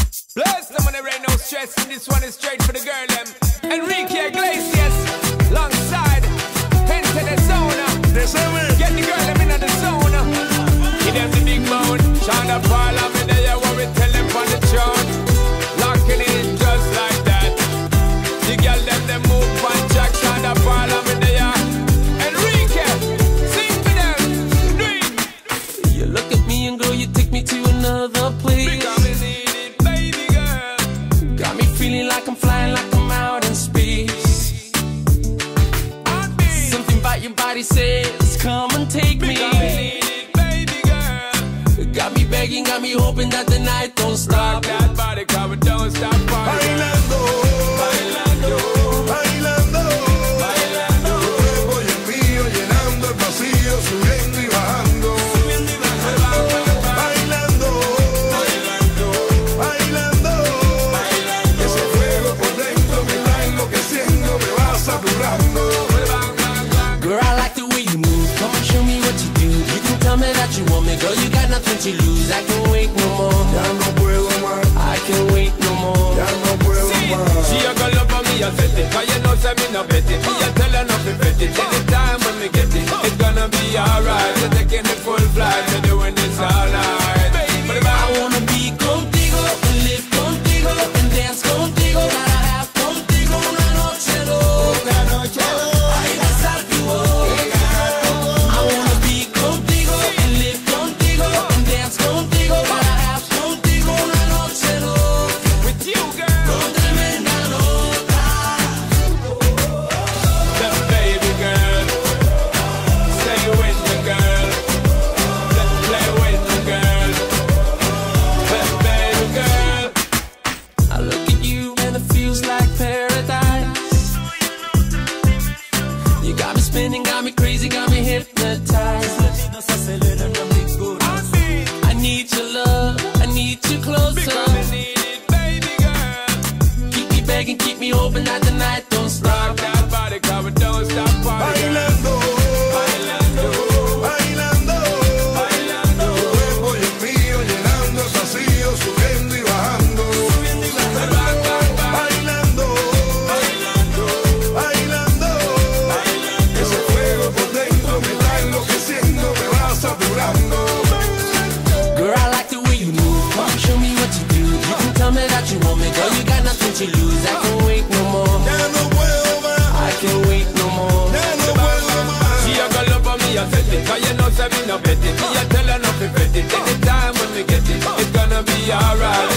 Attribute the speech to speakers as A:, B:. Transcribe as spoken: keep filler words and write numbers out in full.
A: Bless them when there ain't no stress, and this one is straight for the girl them. Enrique Iglesias, alongside, enter the zone. Get the girl them in the zone. Give them the big bone. Shonda Paul, I'm in there, what we tell them on the throne. Locking in just like that. The girl them, they move on Jack. Shonda Paul, I'm in there. Enrique, sing for them. Do it.
B: You look at me and girl, you take me to another place.
A: Because we need it, baby girl.
B: Got me feeling like I'm flying, like I'm out in space. Something about your body says, come and take me.
A: Because we need it, baby girl.
B: Got me begging, got me hoping that the night don't stop.
A: Rock that body, cause we don't stop partying.
C: Bailando,
A: Bailando,
C: bailando,
A: bailando.
C: tu cuerpo y el mío llenando el vacío, subiendo y bajando.
A: Subiendo y bajando.
C: Bailando,
A: Bailando,
C: bailando,
A: bailando.
C: ese fuego por dentro me está enloqueciendo, me va saturando.
B: Girl, I like the way you move. Come and show me what you do. You can tell me that you want me, girl. You got nothing to lose. I can't wait no more.
C: Ya no puedo más,
B: I can't wait no more.
C: ya no puedo más.
A: She a go love me, I set it. Cause you know say me no bet it. Me a tell her not to bet it. Anytime when me get it, it's gonna be alright. We're taking the full flight, we're doing this all night. But
B: I wanna be contigo, and live contigo, and dance contigo. Gotta have contigo una noche loca. Ay, besar tu boca. I wanna be contigo, and live contigo, and dance contigo. Gotta have contigo una noche loca.
A: with you, girl,
B: Con tremenda nota.
A: the baby girl, stay with the girl, let's play with the girl, the baby girl.
B: I look at you and it feels like paradise. You got me spinning, got me crazy, got me hypnotized. I need your love, I need you closer.
A: Because we need it, baby girl.
B: Keep me begging, keep me hoping that the night don't
A: Rock
B: stop.
A: that body, cause we don't stop partying.
C: Bailando,
A: Bailando,
C: bailando,
A: bailando.
C: tu cuerpo y el mío llenando el vacío, subiendo y bajando. Bailando,
A: Bailando,
C: bailando, ese fuego por dentro me está enloqueciendo, me va saturando.
B: Girl, I like the way you move. Come show me what you do. You can tell me that you want me, girl. You got nothing to lose. I can't wait no more.
C: Ya no puedo más,
B: I can't wait no more.
C: ya no puedo más.
A: she a go love for me, I set it. Cause you know say me no bet it. Me a tell her not to bet it. Anytime when we get it, it's gonna be alright.